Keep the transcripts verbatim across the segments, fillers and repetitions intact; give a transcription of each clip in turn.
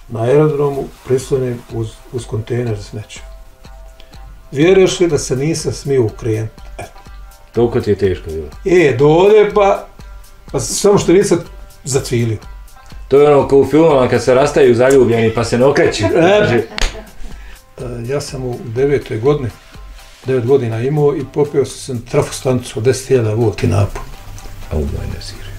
na aerodromu prislonjen uz, uz kontejner za smeće. Vjeruješ li da se nisam smio ukrenuti? Toliko ti je teško bilo? E, do ovdje pa, pa samo što nisam zacvilio. To je ono kao u filmama kad se rastaju zaljubljeni pa se ne okreću. E, ja sam u devetoj godini, devet godina imao i popio sam trafostanicu od deset hiljada volti napon. A u moj ne siri.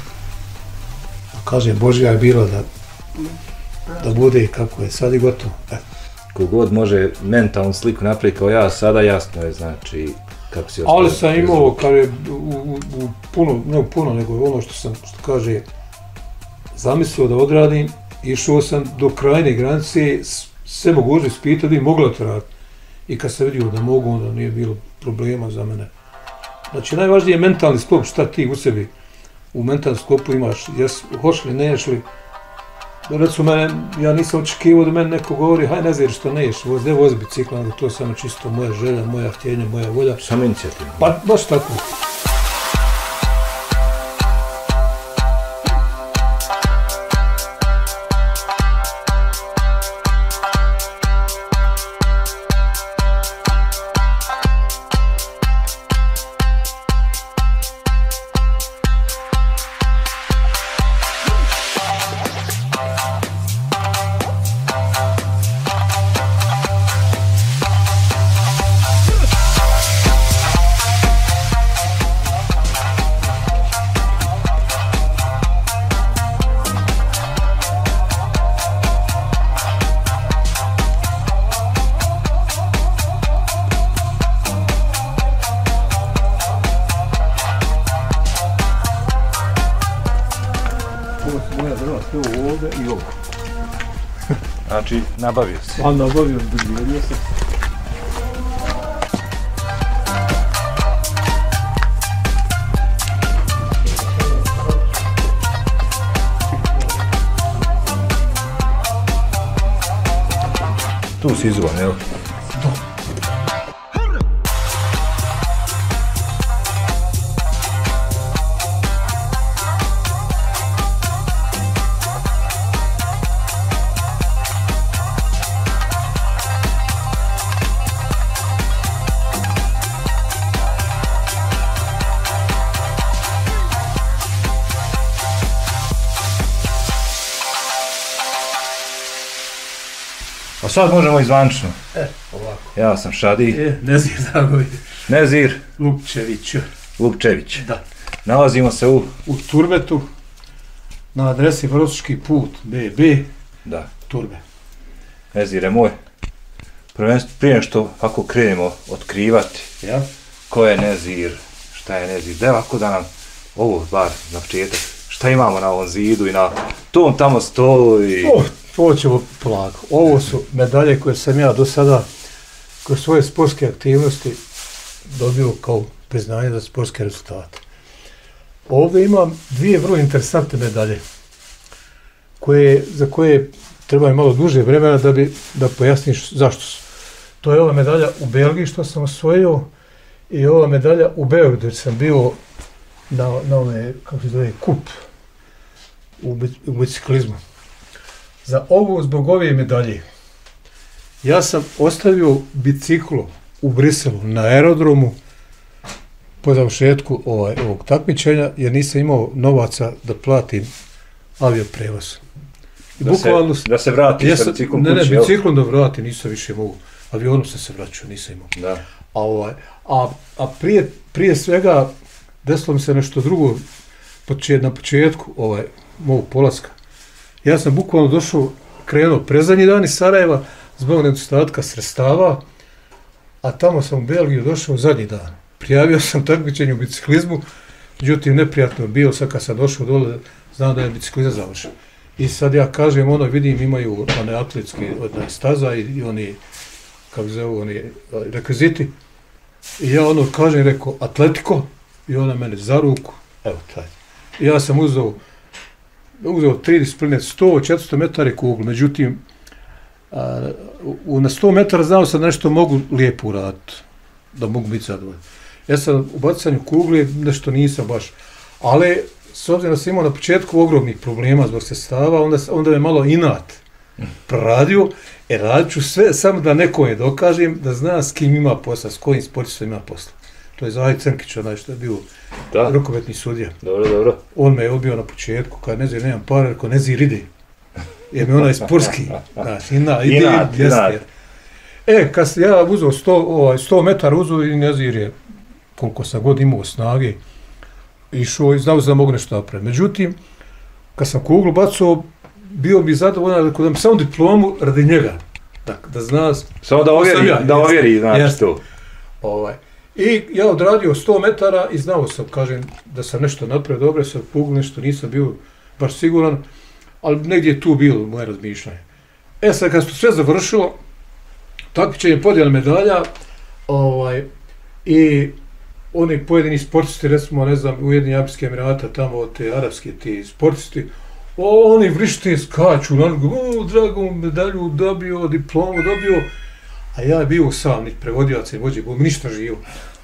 Kažem, Božja je bila da, da bude i kako je, sad je gotovo. E. Kogod može mentalnu sliku napraviti kao ja, sada jasno je, znači, kako si ali sam imao, kad je u, u, u puno, ne u puno, nego ono što sam, što kaže, zamislio da odradim, išao sam do krajne granice, sve moguće ispitati i mogla to raditi. I kad sam vidio da mogu, onda nije bilo problema za mene. Znači, najvažnije je mentalni sklop, šta ti u sebi u mentalnom sklopu imaš, jes, hoš li, neš li. Recimo, mene, ja nisam očekivao da meni neko govori, haj ne znaš što neš, voz, ne vozi bicikla, nego to samo čisto moja želja, moja htjenja, moja volja. Samo inicijativa. Pa, baš tako. Znači, nabavio se. A nabavio, dodijelio se. Tu si izvan, jel? Da. A sad možemo izvančno. E, ovako. Ja sam Šadi. E, Nezir Dragović. Nezir Lukčević. Lukčević. Da. Nalazimo se u... U Turbetu, na adresi Vrški put, B B, Da. Turbe. Nezire moj, prvenstvo, prije što ako krenemo otkrivati Ja? ko je Nezir, šta je Nezir, da ovako da nam ovo bar na početak, šta imamo na ovom zidu i na tom tamo stolu i... O, to ćemo polako. Ovo su medalje koje sam ja do sada kroz svoje sportske aktivnosti dobio kao priznanje za sportske rezultate. Ovdje imam dvije vrlo interesantne medalje koje, za koje treba malo duže vremena da bi da pojasniš zašto su. To je ova medalja u Belgiji što sam osvojio i ova medalja u Beogradu jer sam bio na, na ove, kako se zove, kup u, u biciklizmu. Za ovu, zbog ove medalje, ja sam ostavio biciklo u Briselu na aerodromu po završetku ovaj, ovog takmičenja, jer nisam imao novaca da platim avioprevoz. I da, bukvalno, se, da se vrati jesam, sa biciklom ne, kući, ne, biciklom da vrati, nisam više mogu. Avionom sam se vraćao, nisam imao. Da. A, ovaj, a, a prije, prije svega desilo mi se nešto drugo počet, na početku ovaj, mog polaska. Ja sam bukvalno došao, krenuo prezadnji dan iz Sarajeva zbog nedostatka sredstava, a tamo sam u Belgiju došao zadnji dan. Prijavio sam takmičenje u biciklizmu, međutim neprijatno je bilo, sad kad sam došao dole, znam da je biciklizam završen. I sad ja kažem, ono vidim, imaju one atletske staza i, i oni, kako zovu, oni rekviziti. I ja ono kažem, rekao, Atletiko, i ona mene za ruku, evo taj. I ja sam uzeo, uzeo tri discipline, sto, četiristo metara kuglu, međutim, a, u, na sto metara znao sam nešto mogu lijepo uraditi, da mogu biti zadovoljni. Ja sam u bacanju kugle nešto nisam baš, ali s obzirom da sam imao na početku ogromnih problema zbog sredstava, onda, onda je malo inat proradio, e radit ću sve, samo da nekome dokažem da zna s kim ima posla, s kojim sportistom ima posla. To je Zahid Crnkić, onaj što je bio da. rukometni sudija. Dobro, dobro. On me je odbio na početku, kad ne znam, nemam para, rekao, ne zir ide. Jer mi onaj sportski, znači, ina, ide, inat, inat. E, kad sam ja uzeo sto, ovaj, sto metara uzeo i ne zir je, koliko sam god imao snage, išao i znao da mogu nešto napraviti. Međutim, kad sam kuglu bacao, bio bi zadovoljan da mi samo diplomu radi njega. Da, da zna... Samo da ovjeri, ja, da ovjeri, znači jest. To. Ovaj. I ja odradio sto metara i znao sam, kažem, da sam nešto napravio dobro, sam kuglu nešto, nisam bio baš siguran, ali negdje je tu bilo moje razmišljanje. E sad, kad se sve završilo, takmičenje podijela medalja, ovaj, i oni pojedini sportisti, recimo, ne znam, Ujedinjeni Arapski Emirata, tamo te arapske ti sportisti, o, oni vrište, skaču, o, drago, medalju dobio, diplomu dobio, a ja je bio sam, niti prevodilac i vođe, bo mi ništa živo.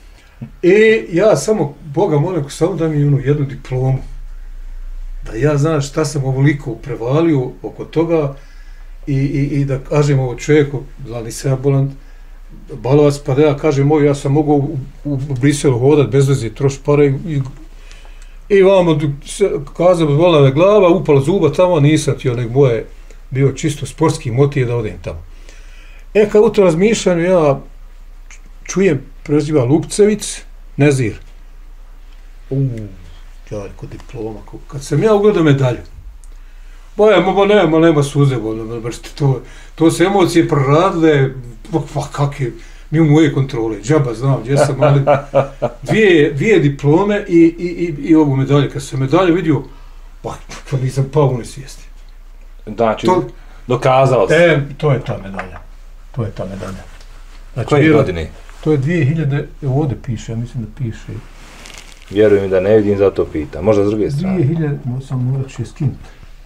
I ja samo, Boga molim, samo da mi ono jednu diplomu, da ja znam šta sam ovoliko prevalio oko toga i, i, i da kažem ovo čovjeku, da nisam ja bolan balovac, pa da ja kažem ovo, ja sam mogao u, u Briselu hodat bez veze, troš pare i, i, i vamo kazam, bola me glava, upala zuba tamo, nisam tio, nego moje bio čisto sportski motiv da odem tamo. E, kad u to razmišljanju ja čujem preziva Lupcevic, Nezir. Uuu, ja rekao diploma, kad sam ja ugledao medalju, boja, ma nema, nema suze, to, to se emocije proradile, pa kakve, mi u moje kontrole, džaba znam gdje sam, ali dvije, dvije diplome i, i, i, i ovu medalju. Kad sam medalju vidio, pa, pa nisam pao u nesvijesti. Znači, to, dokazao se. E, to je ta medalja. To je ta medalja. Znači, koje godine? To je dvije hiljade, evo ovdje piše, ja mislim da piše. Vjerujem da ne vidim, zato pita. Možda s druge strane. dvije hiljade, sam morat će skinuti.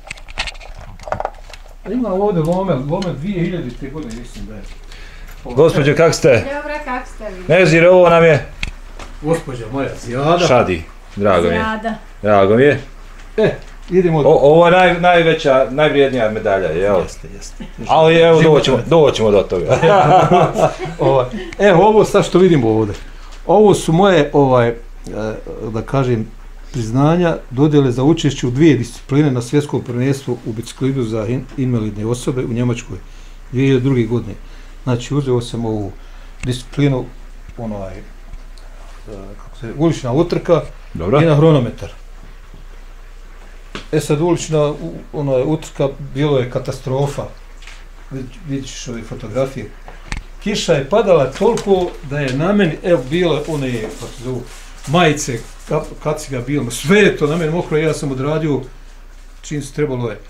Ima ovdje lome, lome dvije hiljade godine, mislim da je. Gospođo, kak ste? Dobro, kak ste vi? Nezir, ovo nam je... Gospođa moja, Zijada. Šadi, drago mi je. Zijada. Drago mi je. E, idemo... O, ovo je naj, najveća, najvrijednija medalja, jel? Jeste, jeste. Ali evo, doćemo, doćemo do toga. Evo, ovo sad što vidimo ovdje. Ovo su moje, ovaj, da kažem, priznanja, dodjele za učešće u dvije discipline na svjetskom prvenstvu u biciklidu za in, invalidne osobe u Njemačkoj dvije hiljade druge. godine. Znači, uzeo sam ovu disciplinu, onaj, kako se, ulična utrka. Dobro. I na hronometar. E sad, ulična onaj, utrka, bilo je katastrofa. Vidiš ove fotografije. Kiša je padala toliko da je na meni, evo, bilo one, kako se zovu, majice, kaciga bilo, sve je to na meni mokro, ja sam odradio, čim se trebalo je,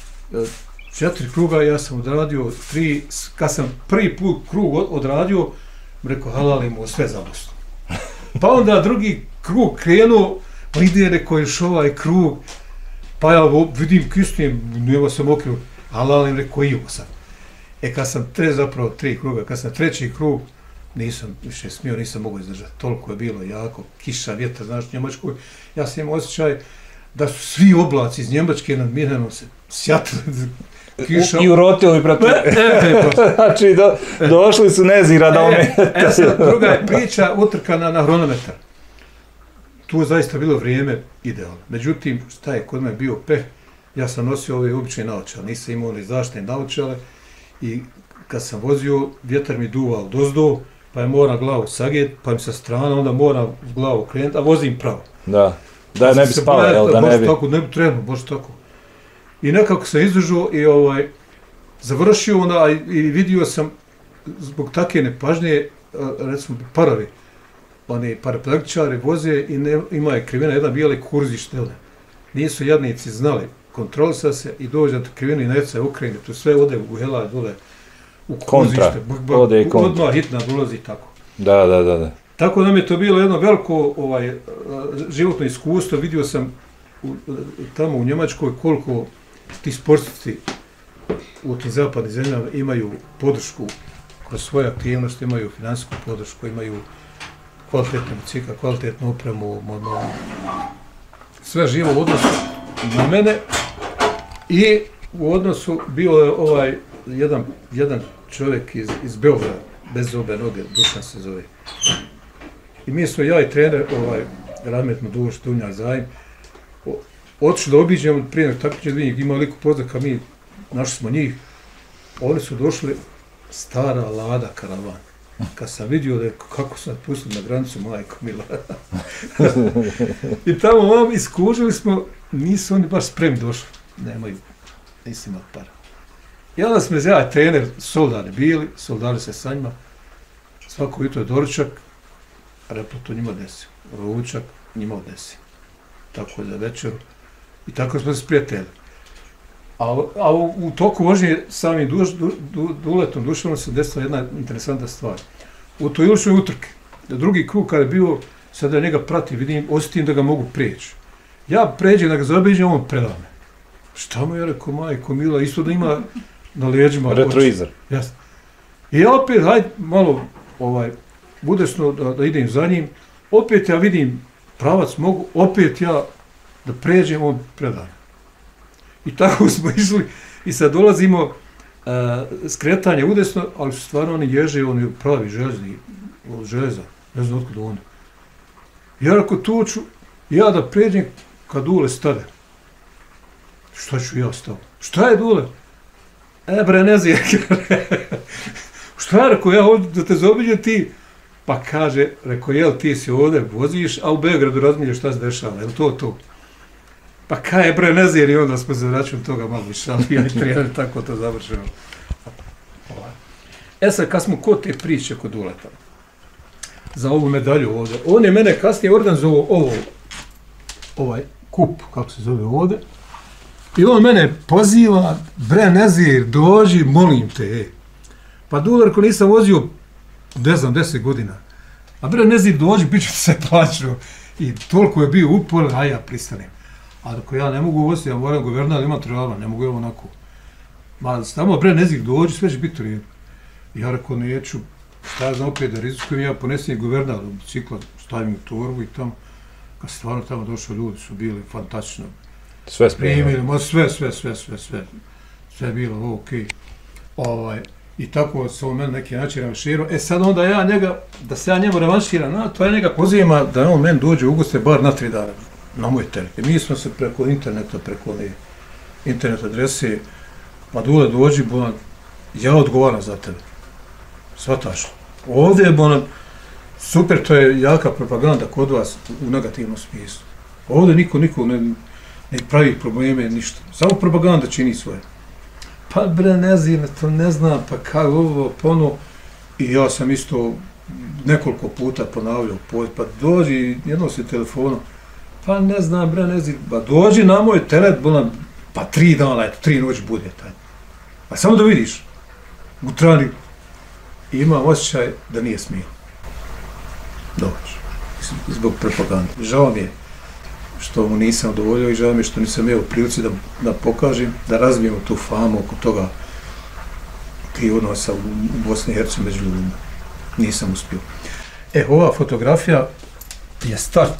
četiri kruga, ja sam odradio tri, kad sam prvi put krug odradio, rekao, halalimo sve zabosno. Pa onda drugi krug krenuo, pa ide rekao još ovaj krug, pa ja vidim kisnijem, nema sam okrio, halalim, rekao, ivo sam. E kad sam tre, zapravo tri kruga, kad sam treći krug, nisam više smio, nisam mogao izdržati. Toliko je bilo jako, kiša, vjetar, znaš, u Njemačkoj. Ja sam imao osjećaj da su svi oblaci iz Njemačke nad Mirjanom se sjatili kišom. I urotili protiv. E, e, e, znači, do, došli su Nezira da ome... E, e sad, druga je priča utrkana na hronometar. Tu je zaista bilo vrijeme idealno. Međutim, šta je kod me bio peh, ja sam nosio ove obične naočale, nisam imao ni zaštitne naočale i kad sam vozio, vjetar mi duvao dozdo, pa je moram glavu saget, pa mi sa strane, onda moram glavu krenuti, a vozim pravo. Da, da ne bi spala, jel, da ne bi... Tako, ne bi trebno, baš tako. I nekako sam izdržao i ovaj, završio onda i vidio sam, zbog takve nepažnje, recimo parovi, oni paraplegičari voze i ne, ima je krivina, jedan bijeli kurzi štele. Nisu jadnici znali, kontrolisa se i dođe do krivine i neca Ukrajine, tu sve ode u helaj dole, u kurzište, ode i kontra. Odmah hitna dolazi tako. Da, da, da, da. Tako da mi je to bilo jedno veliko ovaj, životno iskustvo, vidio sam u, tamo u Njemačkoj koliko ti sportisti u tim zapadnim zemljama imaju podršku kroz svoje aktivnosti, imaju finansijsku podršku, imaju kvalitetne bicikla, kvalitetnu opremu, sve živo u odnosu na mene i u odnosu bio je ovaj jedan, jedan čovjek iz, iz Beograda, bez obe noge, Dušan se zove. I mi smo, ja i trener, ovaj, Rahmetno Duš, Dunja Zajim, otišli da obiđemo prije nego takmičenja, da njih ima liku poznaka, mi našli smo njih, oni su došli stara Lada karavan. Kad sam vidio da je, kako sam pustili na granicu, majko mila. I tamo vam iskužili smo, nisu oni baš spremni došli, nemaju, nisi imali para. I onda smo ja trener, soldari bili, soldari se sa njima, svako jutro je doručak, repleto njima desi, ručak njima desi. Tako za večeru. I tako smo se prijatelji. A, a u, u toku vožnje samim duš, du, du, duletom Dušanom se desila jedna interesantna stvar. U toj uličnoj utrke, drugi krug kada je bio, sada njega prati, vidim, osjetim da ga mogu prijeći. Ja pređem da ga zaobiđem, on preda me. Šta mu je rekao, majko mila, isto da ima na leđima. Retroizor. Jasno. I ja opet, hajde, malo, ovaj, budesno da, da idem za njim, opet ja vidim pravac, mogu, opet ja da pređem, on preda me. I tako smo išli i sad dolazimo uh, skretanje udesno, ali su stvarno oni ježe, oni pravi železni, železa, ne znam otkud onda. Ja ako tuču, ja da pređem kad Dule stade. Šta ću ja staviti? Šta je Dule? E bre, ne znam, šta je, rekao, ja ovdje da te zaobiđem ti? Pa kaže, rekao, jel ti si ovdje voziš, a u Beogradu razmišljaš šta se dešava, jel to to? Pa kaj je bre, ne znam, i onda smo se račun toga malo išali, ja i trener, tako to završeno. E sad, kad smo kod te priče kod Duleta, za ovu medalju ovdje, on je mene kasnije organizovao ovo, ovaj kup, kako se zove ovdje, i on mene poziva, bre, Nezir, dođi, molim te, e. Pa Duler, ko nisam vozio, ne znam, deset godina, a bre, Nezir, dođi, bit ću se plaćno, i toliko je bio upor, a ja pristanem. A ako ja ne mogu voziti, ja moram guvernar, imam trebala, ne mogu ja onako. Ma, tamo, bre, Nezir, dođi, sve će biti red. Ja rekao, neću, šta ja znam opet da rizikujem, ja ponesem guvernar u bicikla, stavim u torbu i tamo, kad se stvarno tamo došli, ljudi su bili fantastično. Sve spremili. Ma sve, sve, sve, sve, sve, sve je bilo okej. Okay. Ovaj, i tako se on meni neki način revanširao. E sad onda ja njega, da se ja njemu revanširam, no, to je njega pozivima da on meni dođe u ugoste bar na tri dana, na moj teren. I mi smo se preko interneta, preko ne, internet adrese, pa Dule dođi, bolan, ja odgovaram za tebe. Svataš. Ovdje je bolan, super, to je jaka propaganda kod vas u negativnom smislu. Ovdje niko, niko ne, ne pravi probleme, ništa. Samo propaganda čini svoje. Pa bre, ne znam, to ne znam, pa kako ovo, pono. I ja sam isto nekoliko puta ponavljao, pa dođi, jedno si telefonom, pa ne znam, bre, ne znam, pa dođi na moj teret, bolan, pa tri dana, eto, tri noći bude taj. Pa samo da vidiš, u trani, imam osjećaj da nije smio. Dođi, zbog propagande. Žao mi je što mu nisam dovoljio i žao mi je što nisam imao prilici da, da pokažem, da razvijemo tu famu oko toga tih odnosa u, u Bosni i Hercegovini među ljudima. Nisam uspio. E, ova fotografija je start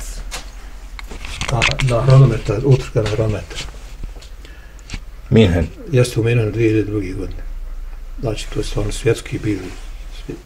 na, na hronometar, utrka na hronometar. Minhen. Jeste u Minhenu dvije hiljade druge. godine. Znači, to je stvarno svjetski bili. Svjet,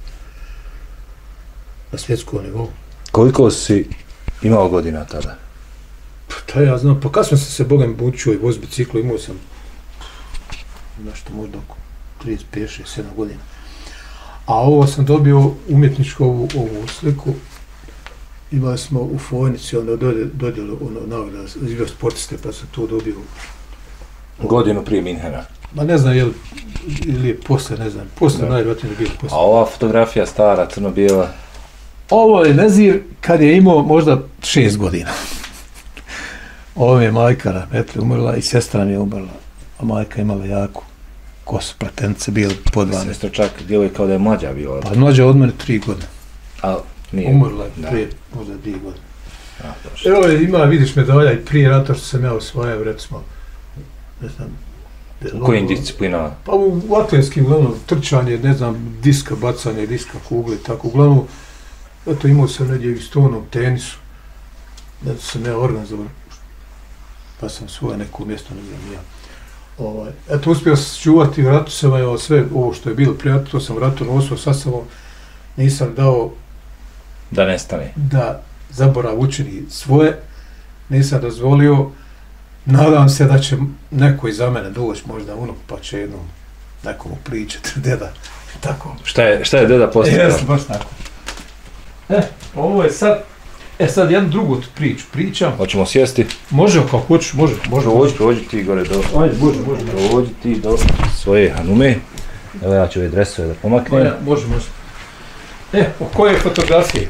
na svjetskom nivou. Koliko si imao godina tada? Pa ja znam, pa kad sam se se Bogom učio i voz biciklu, imao sam nešto možda oko trideset pet, šezdeset sedam godina. A ovo sam dobio umjetničku ovu, ovu sliku, imali smo u Fojnici, onda dodjelo ono, nagrada za sportiste, pa sam to dobio. Godinu prije Minhena. Ma ne znam, je li, ili je posle, ne znam, posle najvjerojatnije bilo posle. A ova fotografija stara, crno-bijela? Ovo je Nezir kad je imao možda šest godina. Ovo je majka rahmetli umrla i sestra mi je umrla, a majka imala jaku kosu, platenice, bile po dvanaest. Sestra čak djeluje kao da je mlađa bila. Pa mlađa od mene tri godine. A, nije. Umrla je prije, možda dvije godine. Evo ima, vidiš medalja i prije rata što sam ja osvajao, recimo, ne znam... U kojim disciplinama? Pa u, u atletskim, uglavnom, trčanje, ne znam, diska, bacanje, diska, kugle, tako, uglavnom, eto imao sam negdje i stonom tenisu, da sam ja organizovao, pa sam svoje neko mjesto, ne znam ja. Ovaj, eto, uspio sam čuvati, u ratu sam, evo, sve ovo što je bilo prije ratu, to sam u ratu nosio, sad sam nisam dao da nestane. Da zaborav učini svoje, nisam dozvolio, nadam se da će neko iza mene doći, možda unuk, pa će jednom nekomu pričati, deda, tako. Šta je, šta je deda postavio? Jesam, baš tako. E, ovo je sad, e sad jednu drugu priču pričam. Hoćemo sjesti? Može, kako hoćeš, može, može. Prođi, prođi ti gore do... Ajde, može, može. Prođi ti do svoje hanume. Evo ja ću ove dresove da pomaknem. Ajde, može, može. E, o koje fotografije?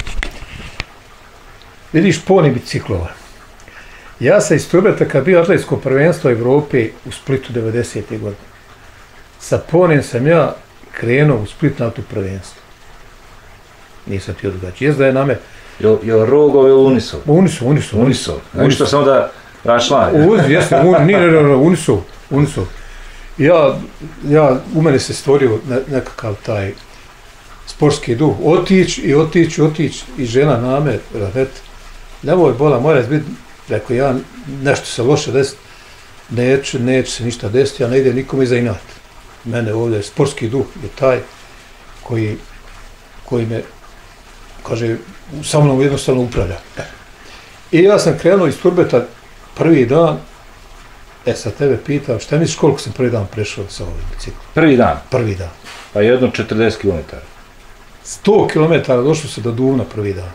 Vidiš poni biciklova. Ja sam iz Turbeta kad bio atletsko prvenstvo Evrope u Splitu devedesete godine. Sa ponim sam ja krenuo u Split na to prvenstvo. Nisam ti odgađao. Jest da je na me... Jel, jel Rogov ili Unisov? Unisov, Unisov. Unisov. Znači što samo da rašla? Uz, jeste, un, nije, ne, ne, Unisov, Unisov. Ja, ja, u mene se stvorio ne, nekakav taj sportski duh. Otić i otić i otić i žena na me, radet. Nemoj bola, mora biti, rekao ja, nešto se loše desiti. Neće, neće se ništa desiti, ja ne ide nikome iza inat. Mene ovdje, sportski duh je taj koji, koji me, kaže, sa mnom jednostavno upravlja. I ja sam krenuo iz Turbeta prvi dan, e sad tebe pitam, šta misliš koliko sam prvi dan prešao sa ovim biciklom? Prvi dan? Prvi dan. Pa jedno četrdeset kilometara. sto kilometara došlo se do Duvna prvi dan.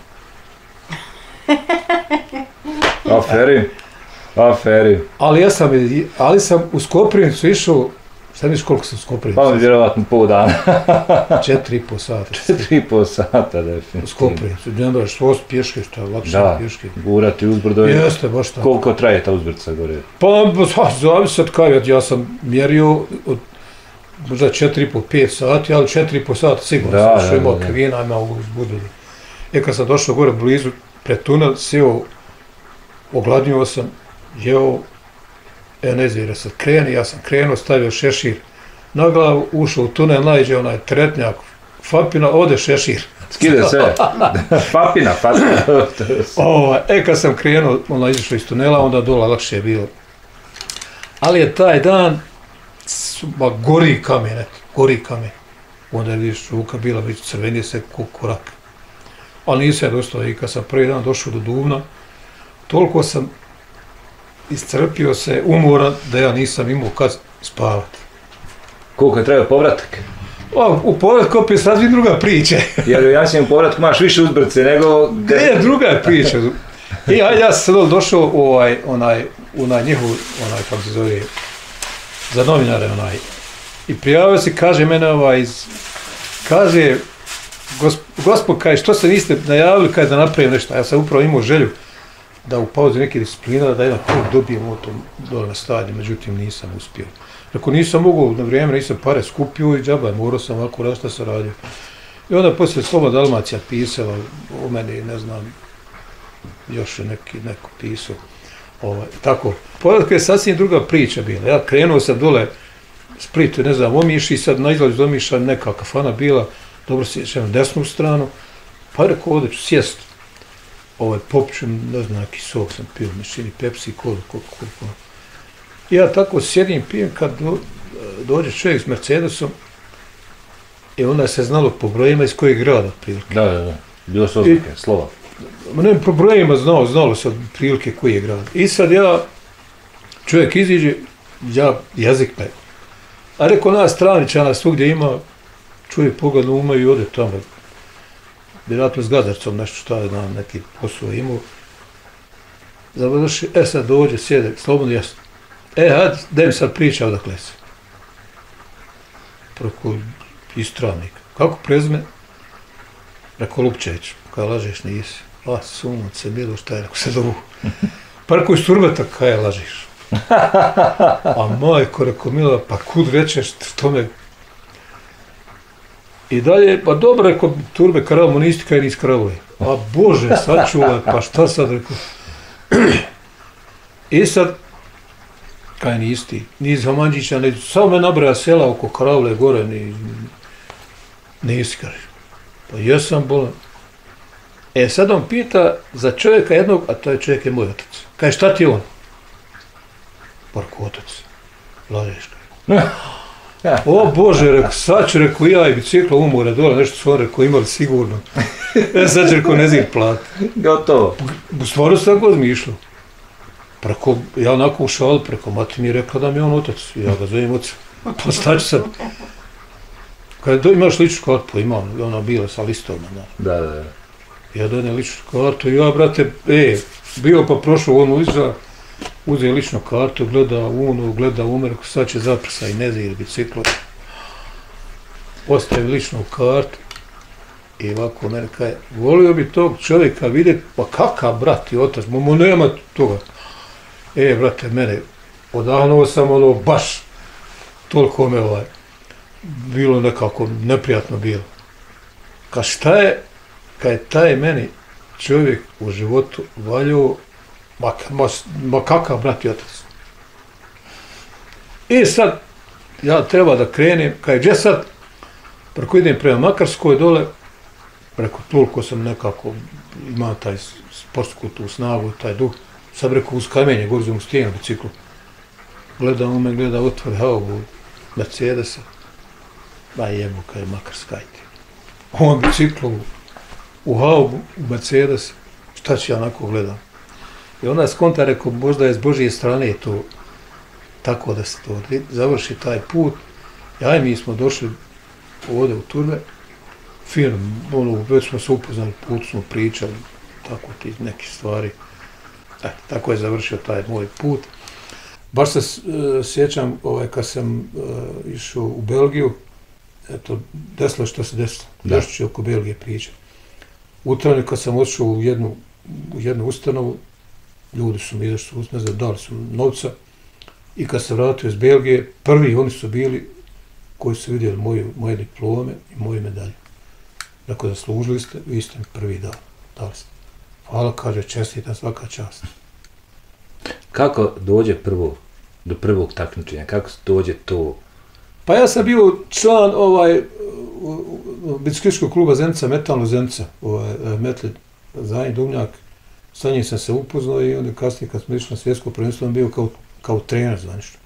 Aferi, aferi. Ali ja sam, ali sam u Koprivnicu išao, šta misliš koliko sam u Koprivnicu? Pa mi vjerovatno pol dana. Četiri i po sata. Četiri i po sata, definitivno. U Koprivnicu, ne daš što pješke, što je lakše da, pješke. gurati uzbrdo. Jeste, baš tako. Koliko traje ta uzbrca gore? Pa, zavisi od kaj, ja sam mjerio od možda četiri i po, pet sati, ali četiri i po sata sigurno da, sam što imao krivina, imao uzbudili. I kad sam došao gore blizu, pred tunel, sjeo, ogladnio sam, jeo, e ne znam, sad kreni, ja sam krenuo, stavio šešir na glavu, ušao u tunel, najđe onaj tretnjak, Fapina, ode šešir. Skide sve. Fapina, Fapina. O, e, kad sam krenuo, onda izašao iz tunela, onda dola lakše je bilo. Ali je taj dan, ba, gori kamen, eto, gori kamen. Onda je vidiš, ruka bila, već crvenije se korak. Ali nisam dostao i kad sam prvi dan došao do Duvna, toliko sam iscrpio se, umoran, da ja nisam imao kad spavati. Koliko je trebao povratak? O, u povratku opet sad vi druga priča. Jer u jasnijem povratku imaš više uzbrce nego... Ne, druga je priča. I ja, ja sam sad došao u ovaj, onaj, onaj njihov, onaj, kako se zove, za novinare, onaj. I prijavio se, kaže mene ovaj, iz, kaže, gosp, gospod, kaže, što se niste najavili, kaže da napravim nešto. Ja sam upravo imao želju da u pauzi neke disciplina, da jedan klub dobijem o tom dole na stadionu, međutim nisam uspio. Ako nisam mogao na vrijeme, nisam pare skupio i džaba, morao sam ovako raditi šta sam radio. I onda poslije Slova Dalmacija pisala o meni, ne znam, još je neki, neko pisao. Ovaj, tako, povratak je sasvim druga priča bila. Ja krenuo sam dole, Split, ne znam, Omiš i sad na izlazu Omiša neka kafana bila, dobro se na desnu stranu, pa je rekao ovdje ću sjest, ovaj, popću, ne znam, neki sok sam pio, mešini, Pepsi, kola, koliko, koliko. Ja tako sjedim, pijem, kad do, dođe čovjek s Mercedesom, i onda se znalo po brojima iz kojeg grada, prilike. Da, da, da, bilo su oznake, slova. Ne, po brojima znao, znalo se prilike koji je grad. I sad ja, čovjek iziđe, ja, jezik me. A rekao, nas straničana svugdje ima, čovjek pogleda uma i ode tamo. Vjerojatno s Gadarcom nešto šta je nam neki posao imao. Završi, e sad dođe, sjede, slobodno jasno. E, hajde, da mi sad priča odakle se. Preko istravnik. Kako prezme? Rekao Lupčević. Kaj lažeš, nisi. A, sunce, bilo šta je, rekao se dovu. Pa rekao iz Turbeta, kaj lažiš? A majko, rekao Mila, pa kud rečeš, što me... I dalje, pa dobro, rekao Turbe, Karalmo, nisi kaj nis Karalovi. A Bože, sačuvaj, pa šta sad, rekao. I sad, kaj nisi, ni iz Hamanđića, ne, samo me nabraja sela oko Karavle, gore, ni, nisi, kaže. Pa jesam bolan. E, sad on pita za čovjeka jednog, a to je čovjek je moj otac. Kaj, šta ti je on? Parko otac. Lažeš. O Bože, rekao, sad ću, rekao, ja i bicikla umore dole, nešto su on rekao, imali sigurno. E, sad ću, rekao, Nezir plat. Gotovo. Stvarno sam tako odmišljao. Preko, ja onako u šalu, preko mati mi je rekla da mi je on otac. Ja ga zovem oca. Pa šta ću sad? Kada imaš ličnu kartu, pa imam, ona bila sa listovima. Da, da, da. Ja donem ličnu kartu i ja, brate, e, bio pa prošao ono iza, uzeo ličnu kartu, gleda Unu, gleda Umer, sad će zaprsa i Nezir biciklo. Postavi ličnu kartu i ovako mene kaže, volio bi tog čovjeka vidjeti, pa kakav brat i otac, mu nema toga. E, brate, mene, odahnuo sam ono, baš, toliko me ovaj, bilo nekako neprijatno bilo. Ka šta je, kad je taj meni čovjek u životu valjao, ma, ma, ma kakav brat i otac. I sad, ja treba da krenem, kad je gdje sad, preko idem prema Makarskoj dole, preko toliko sam nekako imao taj sportsku tu snagu, taj duh, sad preko uz kamenje, gorzom u stijenu biciklu. Gleda u me, gleda otvore haubu Mercedesa, ba jebu kaj je Makarska ajte. On biciklu u haubu, u Mercedes, šta ću ja onako gledam. I onda je skonta rekao, možda je s Božije strane to tako da se to završi taj put. Ja i mi smo došli ovdje u Turbe, fino, ono, već smo se upoznali, put smo pričali, tako ti neke stvari. E, tako je završio taj moj put. Baš se uh, sjećam, ovaj, kad sam uh, išao u Belgiju, eto, desilo što se desilo, još ću oko Belgije pričati. U travnju kad sam odšao u jednu, u jednu ustanovu, ljudi su mi izašli, ne znam, dali su novca i kad se vratio iz Belgije, prvi oni su bili koji su vidjeli moju, moje diplome i moje medalje. Dakle, zaslužili ste, vi ste mi prvi dali, dali ste. Hvala, kaže, čestitam, svaka čast. Kako dođe prvo, do prvog takmičenja, kako dođe to? Pa ja sam bio član ovaj, biciklističkog kluba Zenica, Metalno Zenica, ovaj, Metli Zajin Dumnjak, sa njim sam se upoznao i onda kasnije kad smo išli na svjetsko prvenstvo, on bio kao, kao trener zvanično.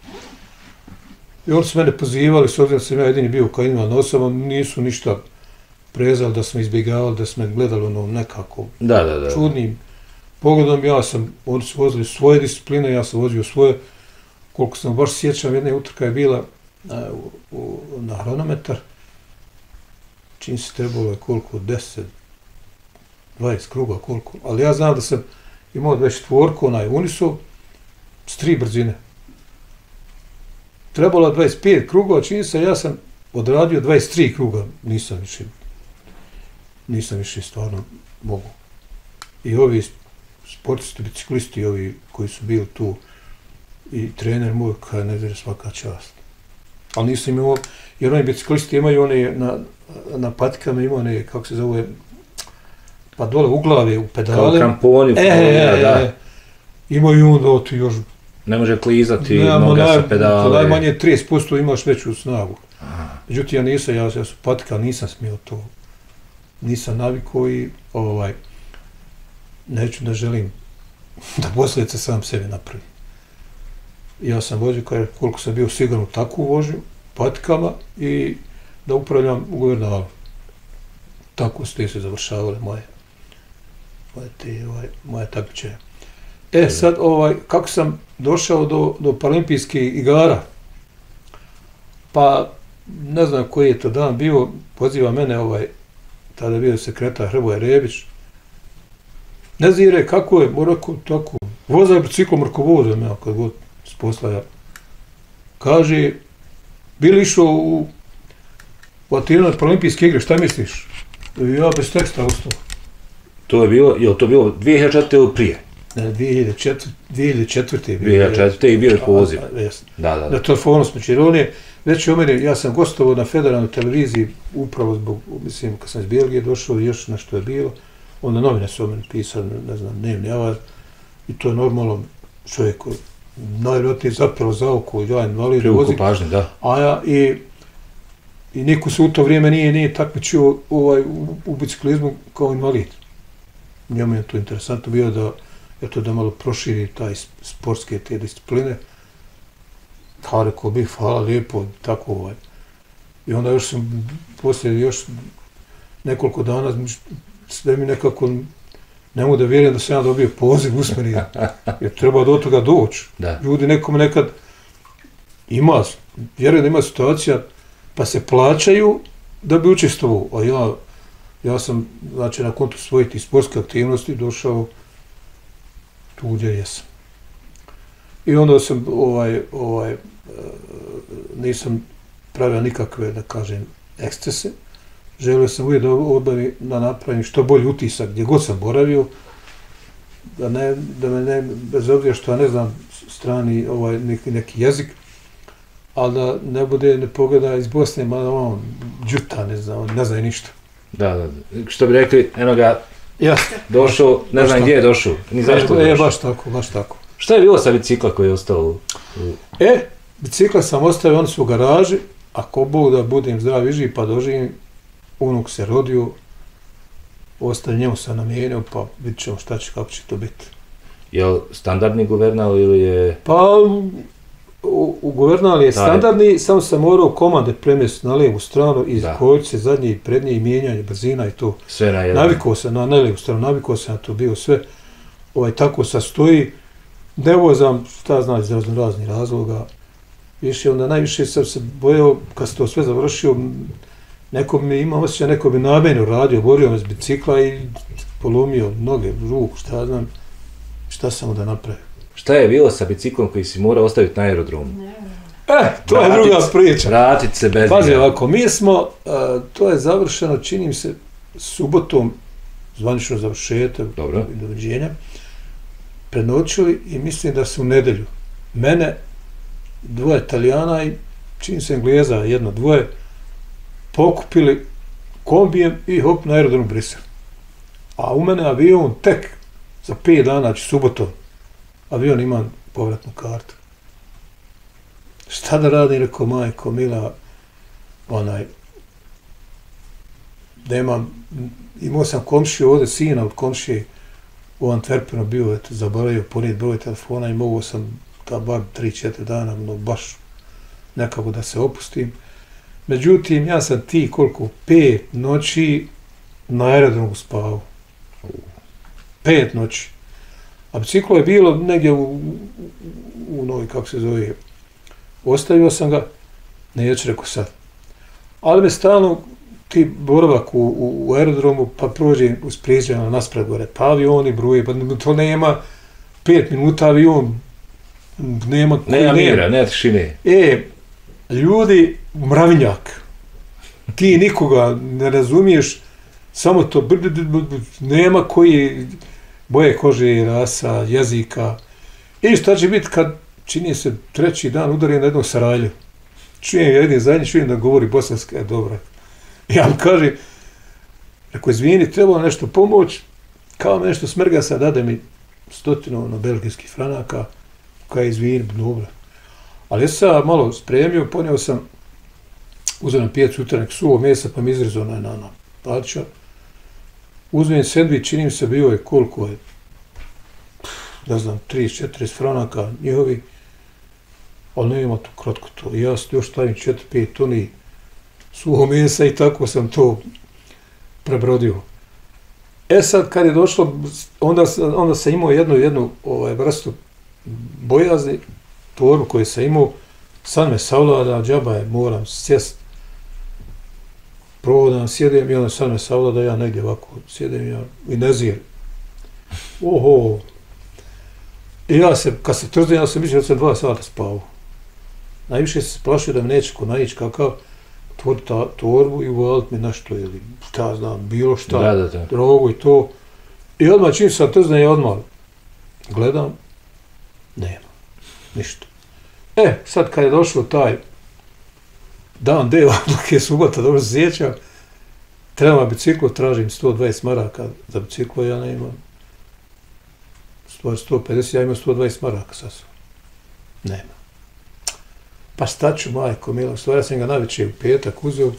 I oni su mene pozivali, s obzirom da sam ja jedini bio kao invalidna osoba, nisu ništa prezali da smo izbjegavali, da smo gledali ono nekako da, da, da. čudnim pogledom. Ja sam, oni su vozili svoje discipline, ja sam vozio svoje. Koliko sam baš sjećam, jedna utrka je bila a, u, u, na hronometar, čim se trebalo je koliko, deset, dvadeset kruga, koliko, ali ja znam da sam imao već četvorku, onaj Uniso, s tri brzine. Trebalo je dvadeset pet kruga, čini se, ja sam odradio dvadeset tri kruga, nisam više, nisam više stvarno mogu. I ovi sportisti, biciklisti, ovi koji su bili tu, i trener moj, kada ne vire svaka čast. Ali nisam imao, jer oni biciklisti imaju one, na, na patikama imaju one, kako se zove, pa dole u glave, u pedale. Kao kramponi, e, e, da. E, imaju onda tu još... Ne može klizati noga sa pedale. Najmanje trideset posto imaš veću snagu. Međutim, ja nisam, ja, ja sam patika, nisam smio to. Nisam navikao i ovaj, neću, ne želim da posljedice sam sebi napravim. Ja sam vođio, koliko sam bio siguran u takvu vožnju, patikama i da upravljam u Guvernalu. Tako ste se završavale moje, moje, te, ovaj, moje takmičenja. E sad, ovaj, kako sam došao do, do Paralimpijskih igara, pa ne znam koji je to dan bio, poziva mene ovaj, tada je bio sekretar Hrvoje Rebić. Nezire, kako je, morako, tako, vozaj biciklo mrkovozom, ja, kad god s posla ja. Kaže, bili išao u, u Atinu na Paralimpijske igre, šta misliš? I ja bez teksta ostao. To je bilo, je li to bilo dvije hiljade četvrte ili prije? Ne, dvije hiljade četvrte. dvije hiljade četvrte. dvije hiljade četvrte i bio je poziv. Da, da, da. Na telefonu smo čiri. On je, već u mene, ja sam gostovao na federalnoj televiziji, upravo zbog, mislim, kad sam iz Belgije došao, još nešto je bilo. Onda novine su o mene pisali, ne znam, dnevni avar. I to je normalno čovjek koji najvjerojatnije zapelo za oko, ja invalid vozi. Pažnje, da. A ja, i, i niko se u to vrijeme nije, nije takmičio ovaj, u, u biciklizmu kao invalid. Njemu je to interesantno bio da, eto, da malo proširi taj sportske te discipline. kao rekao bih, hvala lijepo, tako ovaj. I onda još sam, poslije još nekoliko dana, sve mi nekako, ne mogu da vjerujem da sam ja dobio poziv usmeni, jer treba do toga doći. Da. Ljudi nekom nekad ima, vjerujem da ima situacija, pa se plaćaju da bi učestvovao, a ja, ja sam, znači, na kontu svojih tih sportskih aktivnosti došao tu gdje jesam. I onda sam, ovaj, ovaj, nisam pravio nikakve, da kažem, ekscese. Želio sam uvijek da obavim, da napravim što bolji utisak gdje god sam boravio, da, ne, da me ne, bez obzira što ja ne znam strani ovaj, neki, neki jezik, ali da ne bude, ne pogleda iz Bosne, mada on džuta, ne znam, ne zna ništa. Da, da, što bi rekli, eno ga, Jasne. došao, ne znam gdje je došao, ni zašto je došao. E, došao. baš tako, baš tako. Šta je bilo sa bicikla koji je ostao u... E, bicikla sam ostavio, oni su u garaži, ako Bog da budem zdrav i živ, pa doživim, unuk se rodio, ostavio njemu sam namijenio, pa vidit ćemo šta će, kako će to biti. Je li standardni guvernal ili je... Pa, u, u guvernal je standardni, samo sam morao komande premjestiti na lijevu stranu, iz kojice, zadnje i prednje i mijenjanje brzina i to. Sve na jedan. Navikao sam na lijevu stranu, navikao sam na to bio sve, ovaj, tako sastoji. Ne vozam, šta znam, iz raznih razloga. Više, onda najviše sam se bojao, kad sam to sve završio, neko mi ima osjećaj, neko bi namjerno radio, borio me s bicikla i polomio noge, ruku, šta znam, šta sam onda napravio. Šta je bilo sa biciklom koji si morao ostaviti na aerodromu? E, to vratit, je druga priča. Vratit se bez Pazi, ovako, mi smo, uh, to je završeno, čini mi se, subotom, zvanično završetak i doviđenja, prenoćili i mislim da su u nedelju mene, dvoje Italijana i čini se Engleza, jedno, dvoje, pokupili kombijem i hop na aerodrom Brisel. A u mene avion tek za pet dana, znači subotom, avion ima povratnu kartu. Šta da radim, rekao, majko, mila, onaj, da imam, imao sam komšiju ovdje, sina od komšije, u Antwerpenu bio, eto, zaboravio ponijeti broj telefona i mogao sam ta bar tri četiri dana, no baš nekako da se opustim. Međutim, ja sam ti koliko, pet noći na aerodromu spavao. Pet noći. A biciklo je bilo negdje u, u, u novi, kako se zove, ostavio sam ga, neću rekao sad. Ali me stalno ti boravak u, u, u aerodromu, pa prođe uz prijeđena naspred gore, pa avioni bruje, pa to nema pet minuta avion, nema... Nema mira, nema tišine. E, ljudi, mravinjak, ti nikoga ne razumiješ, samo to, br, br, br, br, nema koji boje kože, rasa, jezika. I šta će biti kad čini se treći dan udarim na jednog Sarajlju. Čujem jedin zadnji, čujem da govori bosanski, e, dobro. Ja mu kaže, rekao, izvini, trebalo nešto pomoć, kao me nešto smrga sad, dade mi stotinu na belgijskih franaka, kao izvini, dobro. Ali ja sam malo spremio, ponio sam, uzeo na pijac utranek suvo mesa, pa mi izrezao na, na, na palča. Uzmem sendvič, čini mi se bio je koliko je, ne znam, trideset četrdeset franaka njihovi, ali ne ima to kratko to. I ja još stavim četiri pet toni suho mesa i tako sam to prebrodio. E sad, kad je došlo, onda, onda sam imao jednu, jednu ovaj, vrstu bojazni, torbu koju sam imao, sad me savlada, džaba je, moram sjest, provodam, sjedem i onda sad me savlada, ja negdje ovako sjedem ja, i ne zijem. Oho! I ja se, kad se trzim, ja sam mislio da sam dva sata spavao. Najviše se plašio da me neće ko naići kakav, otvoriti torbu i uvaliti mi nešto ili šta znam, bilo šta, da, da, da. drogu i to. I odmah čim sam trznem, ja odmah gledam, nema, ništa. E, sad kad je došao taj dan D, dok je subota, dobro se sjećam, treba biciklo, tražim sto dvadeset maraka za biciklo, ja ne imam. Stvar sto pedeset, ja imam sto dvadeset maraka sasvim. Nema. Pa šta ću, majko mila, stvar, ja sam ga najveće u petak uzeo,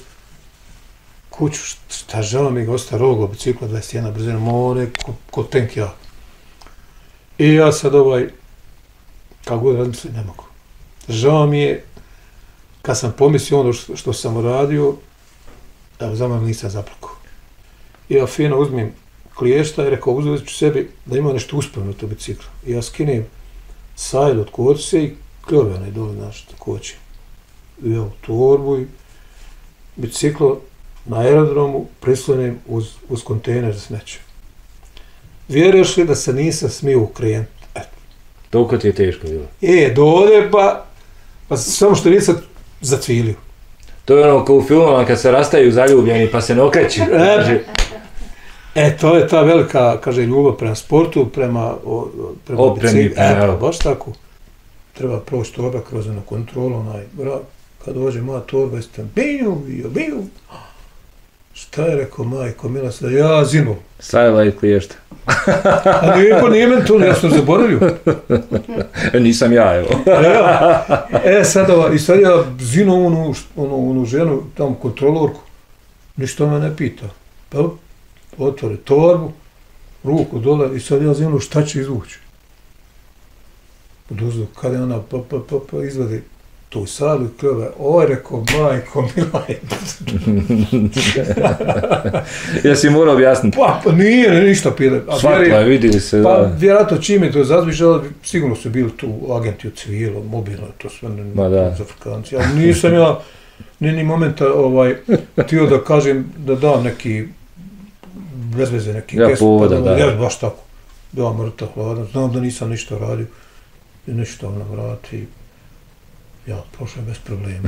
kuću, šta žao mi ga, osta rogo, bicikla dvadeset jedna brzina, more, ko, ko tank ja. I ja sad ovaj, kako god razmislim, ne mogu. žao mi je, kad sam pomislio ono što, što sam uradio, evo, za mnom nisam zaplakao. Ja fino uzmem kliješta i rekao, uzeti ću sebi da ima nešto uspavno to biciklo. I ja skinem sajl od kočice i kljovene dole naš koče. I evo, torbu i biciklo na aerodromu prislonim uz, uz kontejner za smeće. Vjeruješ li da se nisam smio ukrenuti? Eto. Toliko ti je teško bilo? E, dole pa, pa samo što nisam zacvilio. To je ono kao u filmama kad se rastaju zaljubljeni pa se ne okreći. E, e, to je ta velika, kaže, ljubav prema sportu, prema, o, prema biciklu. E, baš tako. Treba proći torba kroz jednu kontrolu, onaj, brak, kad dođe moja torba, jeste biju, biju, biju. Šta je rekao, majko, mila se, ja zinu. Sajla i kliješta. A nije, nije men to, ja sam zaboravio. Nisam ja, evo. E, sad ova, i sad ja zinu onu, onu, onu ženu, tamo kontrolorku, ništa me ne pita. Pa, otvore torbu, ruku dole i sad ja zinu šta će izvući. Poduzdu, kada je ona pa, pa, pa, pa izvadi tu salu i kljove, oj, rekao, majko, milaj. Jesi morao objasniti? Pa, pa nije, ne, ništa pile. Svatla je, vidjeli se. Pa, da. vjerojatno čim je to zazvišalo, sigurno su bili tu agenti od civilo, mobilno, to sve ne, da. za Afrikanci. Ali nisam ja, ni ni momenta, ovaj, htio da kažem, da dam neki, bez veze, neki ja, kesu, povoda, pa da, da. ja, baš tako. Ja, mrtav, hladan, znam da nisam ništa radio. I ništa na vrati. Ja, prošao bez problema.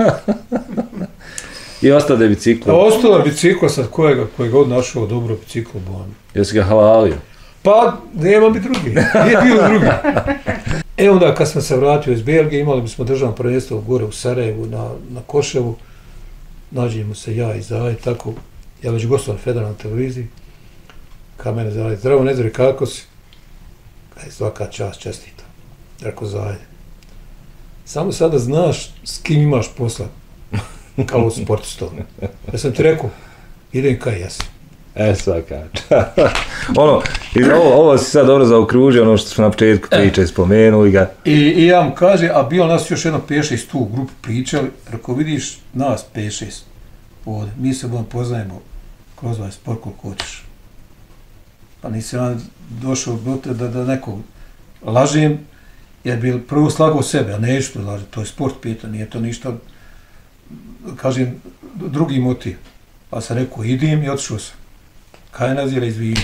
I ostade biciklo? A ostala bicikla sad kojega, kojega god našao dobro biciklo bojno. Jesi ga halalio? Pa, nema bi drugi. Nije bilo drugi. E onda kad sam se vratio iz Belgije, imali bismo državno prvenstvo gore u Sarajevu, na, na Koševu. Nađemo se ja i Zaj, tako. Ja već gostom na federalnoj televiziji. Kad mene Zaj, zdravo Nezore, kako si? Kaj, svaka čast, čestita. Rekao Zaj. Samo sada znaš s kim imaš posla, kao sportistom. Ja sam ti rekao, idem kaj jesi. E, svaka. ono, ovo, ovo si sad dobro zaokružio, ono što smo na početku priče e. spomenuli ga. I, I ja mu kaže, a bilo nas još jedno pet šest tu u grupu pričali, rekao, vidiš nas pet šest ovdje, mi se budemo poznajemo kroz ovaj sport koliko hoćeš. Pa nisi ja došao da, da, da nekog lažem, jer bi prvo slagao sebe, a neću to lažem, to je sport pita, nije to ništa, kažem, drugi motiv. Pa sam rekao, idem i otišao sam. Kaj nazira izvini.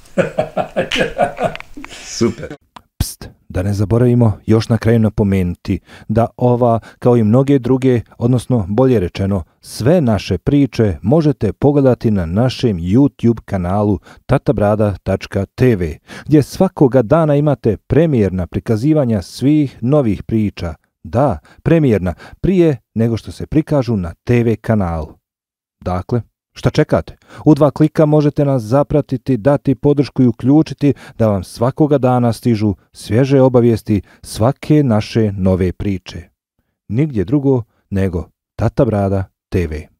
Super. Pst, da ne zaboravimo još na kraju napomenuti da ova, kao i mnoge druge, odnosno bolje rečeno, sve naše priče možete pogledati na našem YouTube kanalu tatabrada tačka t v, gdje svakoga dana imate premijerna prikazivanja svih novih priča. Da, premijerna, prije nego što se prikažu na te ve kanalu. Dakle, šta čekate? U dva klika možete nas zapratiti, dati podršku i uključiti da vam svakoga dana stižu svježe obavijesti svake naše nove priče. Nigdje drugo nego Tata Brada te ve.